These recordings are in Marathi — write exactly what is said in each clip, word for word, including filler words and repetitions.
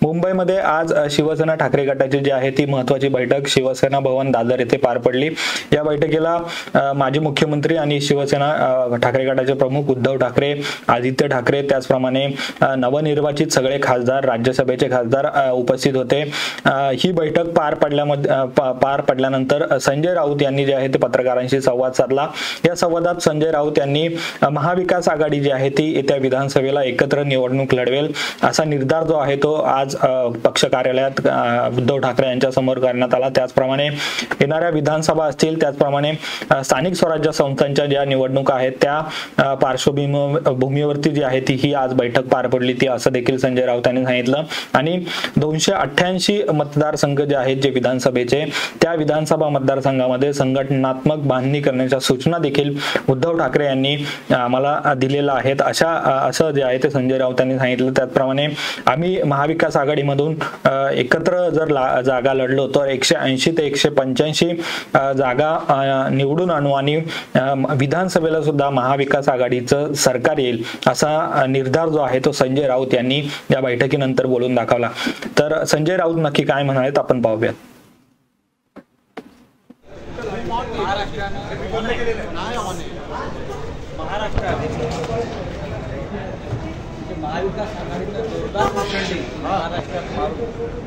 मुंबईमध्ये आज शिवसेना ठाकरे गटाची जी आहे ती महत्त्वाची बैठक शिवसेना भवन दादर येथे पार पडली। या बैठकीला माजी मुख्यमंत्री आणि शिवसेना ठाकरे गटाचे प्रमुख उद्धव ठाकरे, आदित्य ठाकरे, त्याचप्रमाणे नवनिर्वाचित सगळे खासदार, राज्यसभेचे खासदार उपस्थित होते। ही बैठक पार पडल्यामध्ये पार पडल्यानंतर संजय राऊत यांनी जे आहे ते पत्रकारांशी संवाद साधला। या संवादात संजय राऊत यांनी महाविकास आघाडी जी आहे ती येत्या विधानसभेला एकत्र निवडणूक लढवेल असा निर्धार जो आहे तो आज पक्ष कार्यालयात उद्धव ठाकरे यांच्या समोर करण्यात आला। त्याचप्रमाणे येणाऱ्या विधानसभा असतील, त्याचप्रमाणे स्थानिक स्वराज्य संस्थांच्या ज्या निवडणुका आहेत त्या पार्श्वभूमीवरती जी आहे ती ही आज बैठक पार पडली ती असं देखील संजय राऊत यांनी सांगितलं। आणि दोनशे अठ्ठ्याऐंशी मतदारसंघ जे आहेत जे विधानसभेचे, त्या विधानसभा मतदारसंघामध्ये संघटनात्मक बांधणी करण्याच्या सूचना देखील उद्धव ठाकरे यांनी आम्हाला दिलेल्या आहेत अशा असं जे आहे ते संजय राऊत यांनी सांगितलं। त्याचप्रमाणे आम्ही महाविकास आघाडीमधून एकत्र जर जागा लढलो तर एकशे ऐंशी ते एकशे पंच्याऐंशी जागा निवडून आणू आणि विधानसभेला सुद्धा महाविकास आघाडीचं सरकार येईल असा निर्धार जो आहे तो संजय राऊत यांनी या बैठकीनंतर बोलून दाखवला। तर संजय राऊत नक्की काय म्हणालेत आपण पाहूयात। महाविकास आघाडीचं जोरदार मुखंडी महाराष्ट्रात मारून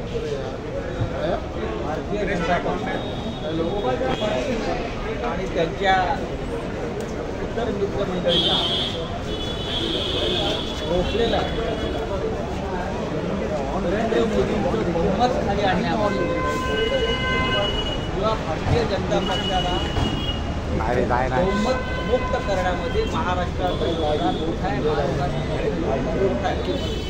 भारतीय जनता पक्ष आणि त्यांच्या इतर मित्रमंडळींना रोखलेला नरेंद्र मोदींचं बहुमत खाली आणण्यामध्ये किंवा भारतीय जनता पक्षाला बहुमत मुक्त करण्यामध्ये महाराष्ट्राचा योगदान मोठा आहे, मोठा आहे।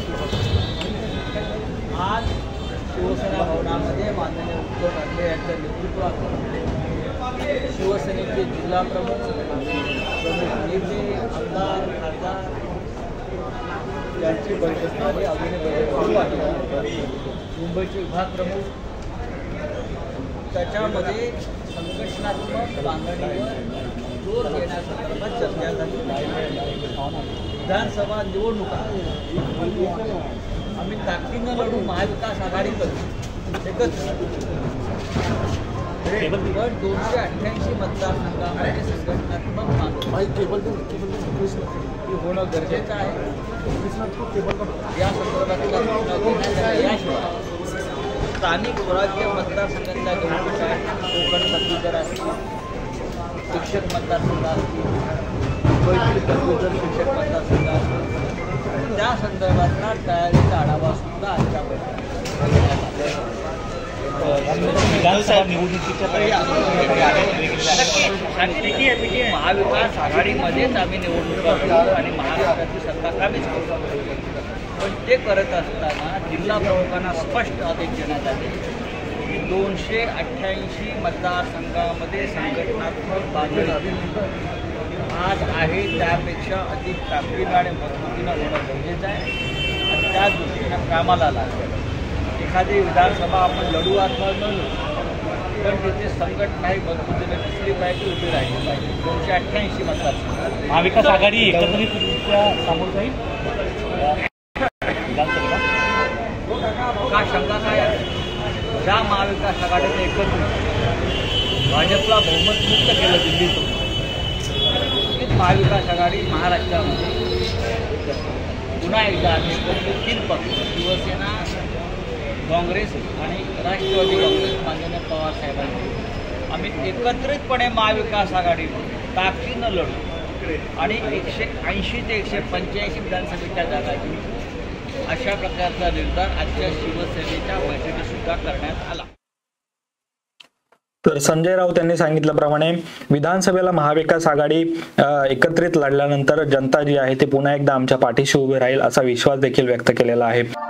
आज शिवसेना भवनामध्ये माननीय उद्धव ठाकरे यांच्या नेतृत्वात शिवसेनेचे जिल्हा प्रमुख, प्रमुख नेते, आमदार, खासदार यांची बैठक झाली। अजूनही बैठक सुरू आहे। मुंबईचे विभाग प्रमुख, त्याच्यामध्ये संघटनात्मक बांधणीवर जोर देण्यासंदर्भात चर्चा झाली। विधानसभा निवडणुका आम्ही ताकदीनं लढू, महाविकास आघाडी करू एकच। पण दोनशे अठ्ठ्याऐंशी मतदारसंघामध्ये संघटनात्मक बांधणी होणं गरजेचं आहे। या संदर्भात याशिवाय स्थानिक स्वराज्य मतदारसंघांच्या निवडणुका कोकण पदवीधर असतील, शिक्षक मतदारसंघ असतील, मुंबईतील पदवीधर शिक्षक मतदारसंघ असतील, त्या संदर्भातला तयारीचा आढावा सुद्धा आजच्या विधानसभा निवडणुकीच्या महाविकास आघाडीमध्येच आम्ही निवडणुका करू आणि महाराष्ट्राची सत्ता कामीच करू। पण ते करत असताना जिल्हा प्रमुखांना स्पष्ट आदेश देण्यात आले की दोनशे अठ्ठ्याऐंशी मतदारसंघामध्ये संघटनात्मक बांधणी आज आहे त्यापेक्षा अधिक ताकदीनं आणि मजबूतीनं होणं गरजेचं आहे आणि त्या दृष्टीनं कामाला लागेल। एखादी विधानसभा आपण लढू अथवा न लढू, पण तिथे संघटना ही मजबूतीने दिसली पाहिजे, उभी राहिली पाहिजे। दोनशे अठ्ठ्याऐंशी मतदारसंघ महाविकास आघाडी एकत्रितरित्या सामोर जाईल विधानसभेला का शंका काय आहे? ज्या महाविकास आघाडीने एकत्रित भाजपला बहुमत मुक्त केलं दिल्लीतून, तीच महाविकास आघाडी महाराष्ट्रामध्ये पुन्हा एकदा आम्ही तीन पक्ष शिवसेना, काँग्रेस आणि राष्ट्रवादी काँग्रेस माननीय पवार साहेबांनी आम्ही एकत्रितपणे महाविकास आघाडी ताकदीनं लढू आणि एकशे ऐंशी ते एकशे पंच्याऐंशी विधानसभेच्या जागा घेऊ अशा प्रकारचा निर्धार आजच्या शिवसेनेच्या बैठकीत सुद्धा करण्यात आला। तर संजय राऊत यांनी सांगितल्याप्रमाणे विधानसभेला महाविकास आघाडी एकत्रित लढल्यानंतर जनता जी आहे ती पुन्हा एकदा आमच्या पाठीशी उभी राहील असा विश्वास देखील व्यक्त केलेला आहे।